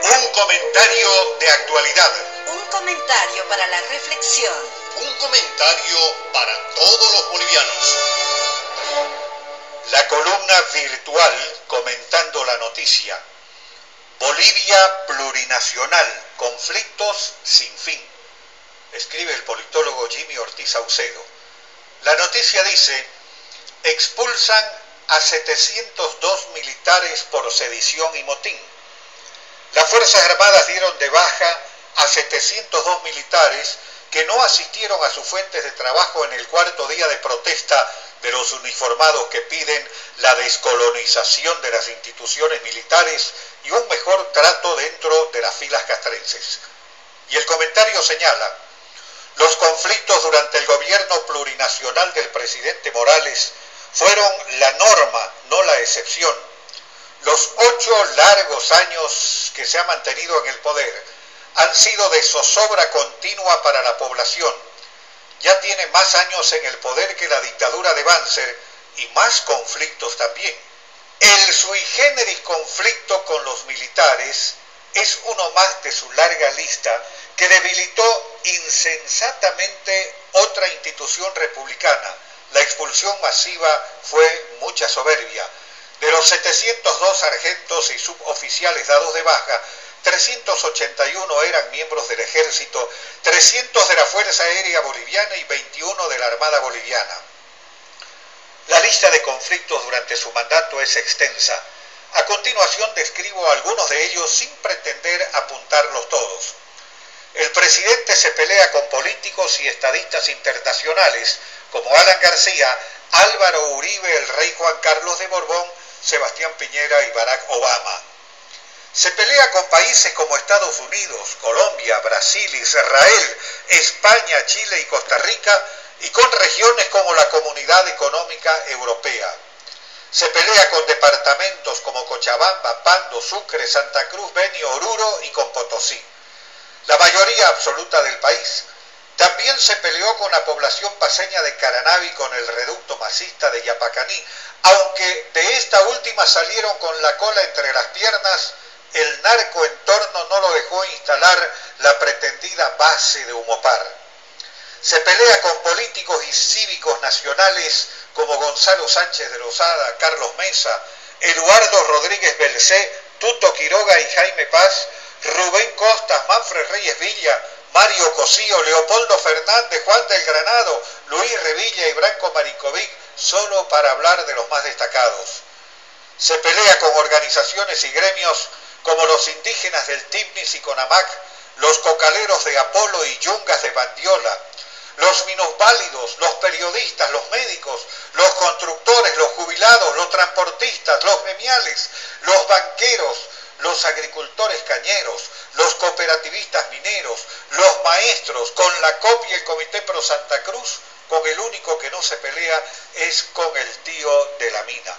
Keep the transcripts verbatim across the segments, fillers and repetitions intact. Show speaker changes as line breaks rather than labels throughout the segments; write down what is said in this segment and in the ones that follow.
Un comentario de actualidad.
Un comentario para la reflexión.
Un comentario para todos los bolivianos. La columna virtual comentando la noticia. Bolivia plurinacional, conflictos sin fin. Escribe el politólogo Jimmy Ortiz Saucedo. La noticia dice: expulsan a setecientos dos militares por sedición y motín. Las Fuerzas Armadas dieron de baja a setecientos dos militares que no asistieron a sus fuentes de trabajo en el cuarto día de protesta de los uniformados que piden la descolonización de las instituciones militares y un mejor trato dentro de las filas castrenses. Y el comentario señala: los conflictos durante el gobierno plurinacional del presidente Morales fueron la norma, no la excepción. Los ocho largos años que se ha mantenido en el poder han sido de zozobra continua para la población. Ya tiene más años en el poder que la dictadura de Banzer y más conflictos también. El sui generis conflicto con los militares es uno más de su larga lista que debilitó insensatamente otra institución republicana. La expulsión masiva fue mucha soberbia. De los setecientos dos sargentos y suboficiales dados de baja, trescientos ochenta y uno eran miembros del ejército, trescientos de la Fuerza Aérea Boliviana y veintiuno de la Armada Boliviana. La lista de conflictos durante su mandato es extensa. A continuación describo algunos de ellos sin pretender apuntarlos todos. El presidente se pelea con políticos y estadistas internacionales como Alan García, Álvaro Uribe, el rey Juan Carlos de Borbón, Sebastián Piñera y Barack Obama. Se pelea con países como Estados Unidos, Colombia, Brasil, Israel, España, Chile y Costa Rica, y con regiones como la Comunidad Económica Europea. Se pelea con departamentos como Cochabamba, Pando, Sucre, Santa Cruz, Beni, Oruro y con Potosí. La mayoría absoluta del país. También se peleó con la población paceña de Caranavi con el reducto masista de Yapacaní, aunque de esta última salieron con la cola entre las piernas. El narcoentorno no lo dejó instalar la pretendida base de Humopar. Se pelea con políticos y cívicos nacionales como Gonzalo Sánchez de Lozada, Carlos Mesa, Eduardo Rodríguez Belcé, Tuto Quiroga y Jaime Paz, Rubén Costas, Manfred Reyes Villa, Mario Cosío, Leopoldo Fernández, Juan del Granado, Luis Revilla y Branco Marinkovic, solo para hablar de los más destacados. Se pelea con organizaciones y gremios como los indígenas del Tibnis y Conamac, los cocaleros de Apolo y yungas de Bandiola, los minusválidos, los periodistas, los médicos, los constructores, los jubilados, los transportistas, los gremiales, los banqueros, los agricultores cañeros, los cooperativistas mineros, los maestros, con la C O P y el Comité Pro Santa Cruz, con el único que no se pelea es con el tío de la mina.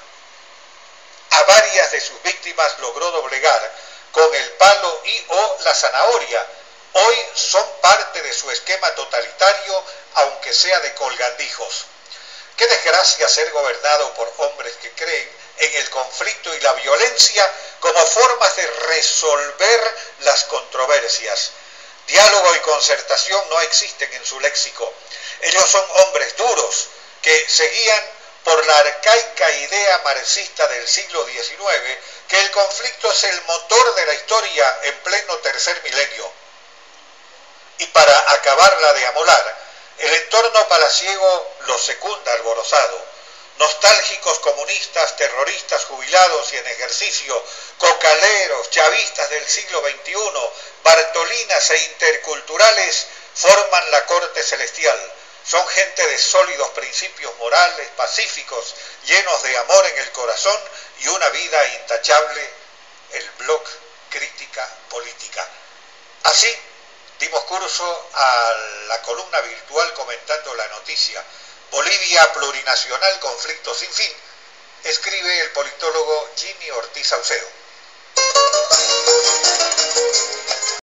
A varias de sus víctimas logró doblegar con el palo y o la zanahoria. Hoy son parte de su esquema totalitario, aunque sea de colgandijos. Qué desgracia ser gobernado por hombres que creen en el conflicto y la violencia como formas de resolver las controversias. Diálogo y concertación no existen en su léxico. Ellos son hombres duros que seguían por la arcaica idea marxista del siglo diecinueve que el conflicto es el motor de la historia en pleno tercer milenio. Y para acabarla de amolar, el entorno palaciego lo secunda alborozado. Nostálgicos comunistas, terroristas jubilados y en ejercicio, cocaleros, chavistas del siglo veintiuno, bartolinas e interculturales forman la corte celestial. Son gente de sólidos principios morales, pacíficos, llenos de amor en el corazón y una vida intachable, el blog Crítica Política. Así dimos curso a la columna virtual comentando la noticia. Bolivia plurinacional, conflicto sin fin, escribe el politólogo Jimmy Ortiz Saucedo.